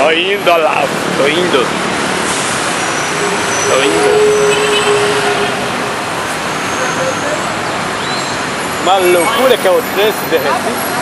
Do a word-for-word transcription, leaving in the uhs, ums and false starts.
Tô indo, olha lá, tô indo. Tô indo. Uma loucura que é o trânsito de Recife.